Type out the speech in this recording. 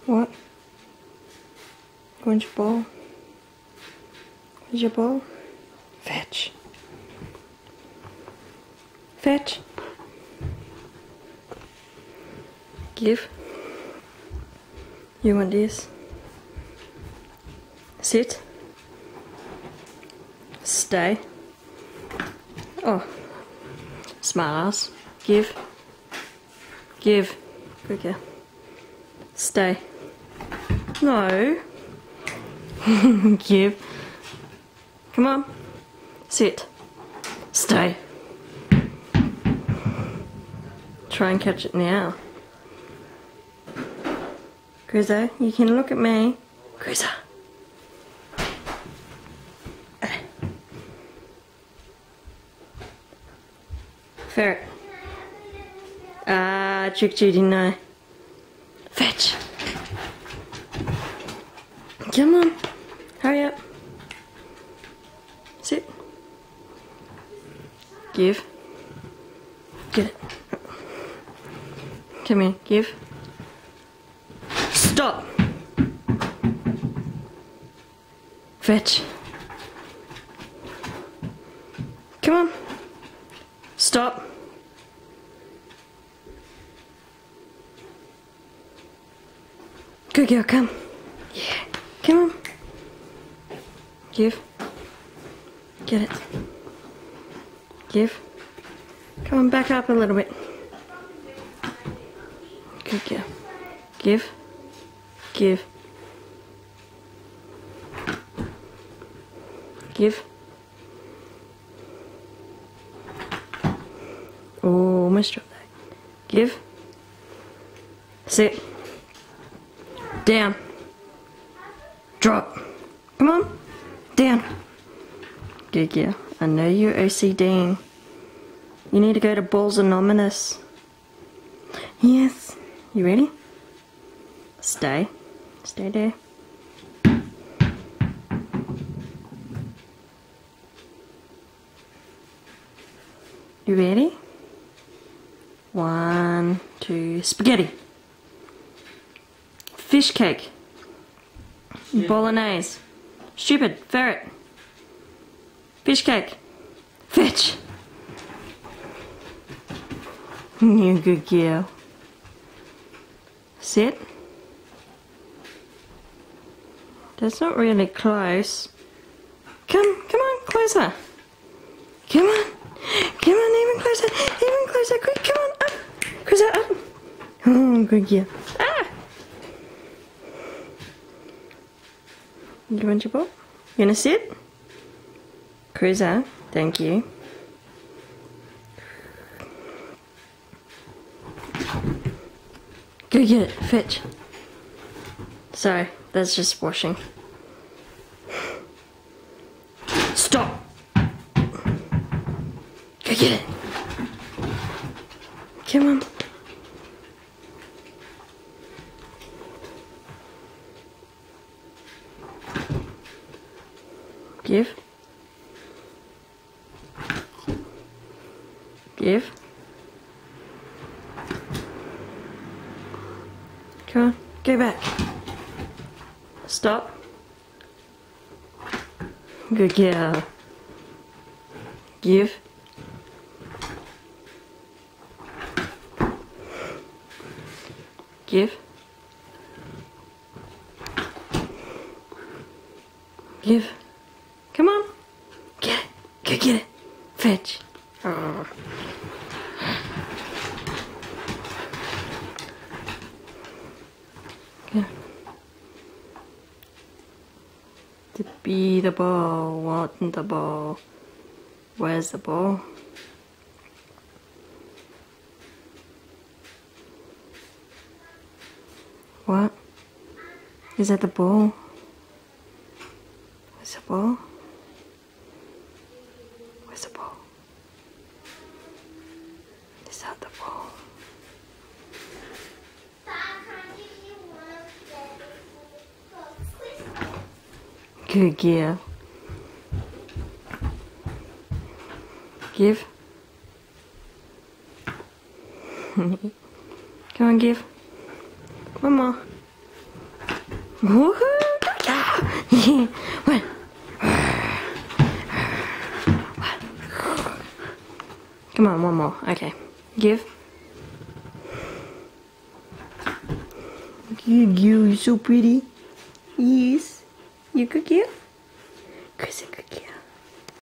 What? Where's your ball? Where's your ball? Fetch. Fetch. Give. You want this? Sit. Stay. Oh. Smart ass. Give. Give. Good girl. Stay. No. Give. Come on. Sit. Stay. Try and catch it now. Grizza, you can look at me. Grizza. Ferret. Ah, tricked you, didn't I? Fetch. Come on. Hurry up. Sit. Give. Get it. Come here. Give. Stop. Fetch. Come on. Stop. Good girl, come. Yeah. Come on. Give. Get it. Give. Come on, back up a little bit. Good girl. Give. Give. Give. Oh, almost dropped that. Give. Sit. Down. Drop. Come on. Down. Good girl. I know you're OCDing. You need to go to Balls Anonymous. Yes. You ready? Stay. Stay there. You ready? 1, 2, spaghetti. Fish cake. Yeah. Bolognese. Stupid. Ferret. Fish cake. Fetch. You good girl. Sit. That's not really close. Come on, closer. Come on, even closer, quick, come on, up, closer, up. Oh, good girl. Ah! You want your ball? You gonna sit? Cruiser, thank you. Go get it, fetch. Sorry, that's just washing. Stop! Go get it! Come on. Give. Give. Come on, go back. Stop. Good girl. Give. Give. Give. Come on. Get it. Go get it. Fetch. Oh. Yeah. To be the ball. Want the ball. Where's the ball? What? Is that the ball? Where's the ball? Where's the ball? Is that the ball? Good girl. Give. Come on, give. One more. Woohoo! Yeah. One. Come on, one more. Okay. Give. You're so pretty. Yes. You could give. Chris, a good give.